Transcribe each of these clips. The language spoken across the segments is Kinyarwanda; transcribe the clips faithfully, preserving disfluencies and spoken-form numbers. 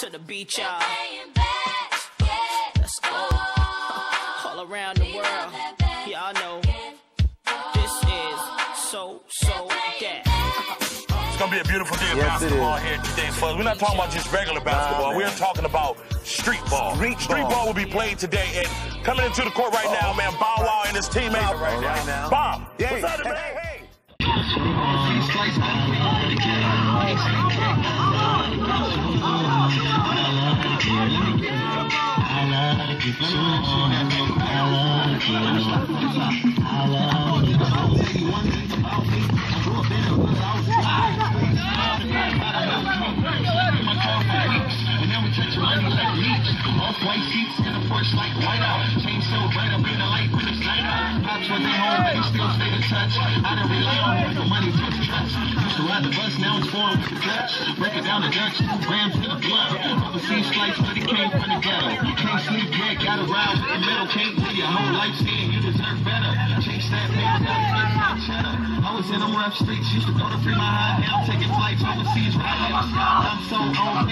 to the beach, y'all. Let's go. All around the world. Y'all know this is so, so that. It's going to be a beautiful day of yes, basketball here today, folks. We're not talking about just regular basketball. Nah, we're talking about street ball. Street, street ball. ball will be played today. And coming into the court right oh. now, man, Bow Wow and his teammates. Bow right, right now. Bob, yeah. What's up, man? Hey, hey. White seats in the porch like white out. Chain so bright up in the light when it's light out. Pops when they home, but he still stay in touch. I don't rely on the money to the touch. Used to ride the bus, now it's formed with the clutch. Break it down to Dutch, two grams to the blood. Overseas flights, but he came from the ghetto. Can't sleep yet, gotta ride with the metal. Can't live your whole life saying you deserve better. Chase that man, gotta get that cheddar. I was in them rough streets, used to go to free my high. Now I'm taking flights overseas, riding in the sky. I'm so on.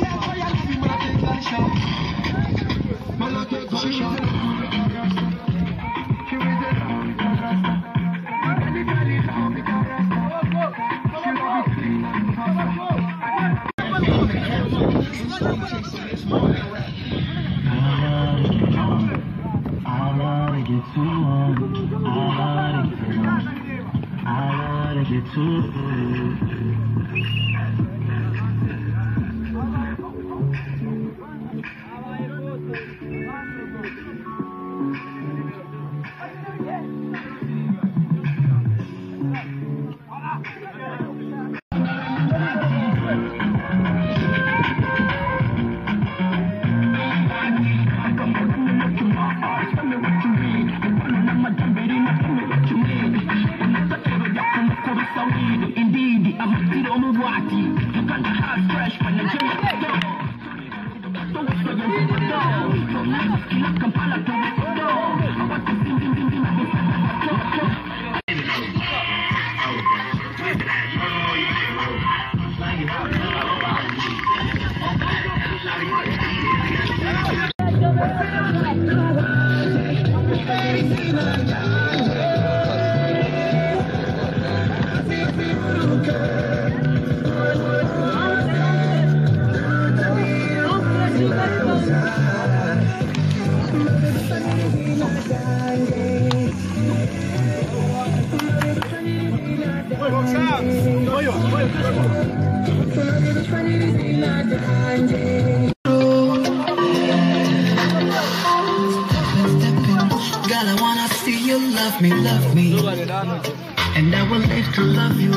Love me, love me, and I will live to love you.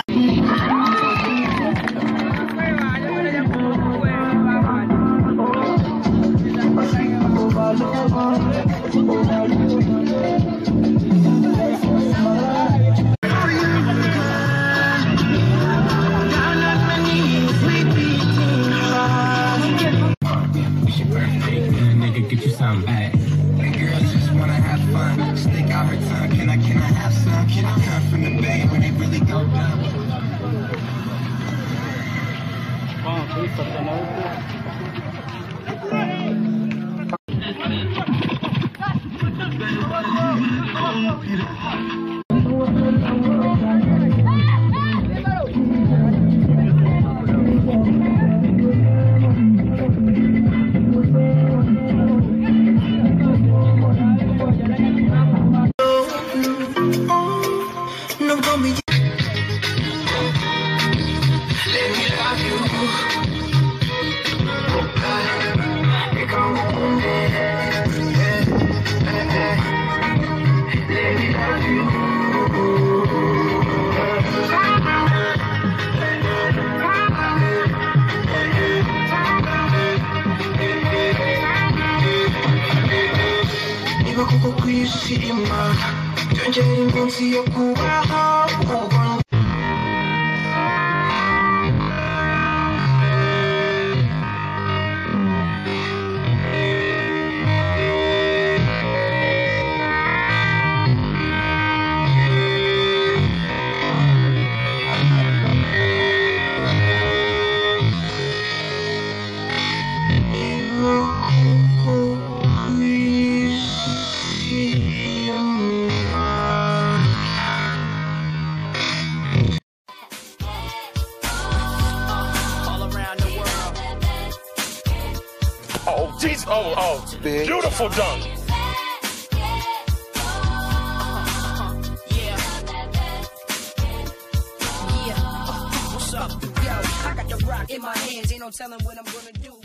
It's your birthday, nigga, get you something back. Girls just wanna have fun, stick out her tongue. Can I, can I have some? Can I come from the bay when they really go down? Jeez, oh, oh, Big. Beautiful dunk. What's up? Yo, I got the rock in my hands, ain't no telling what I'm gonna do.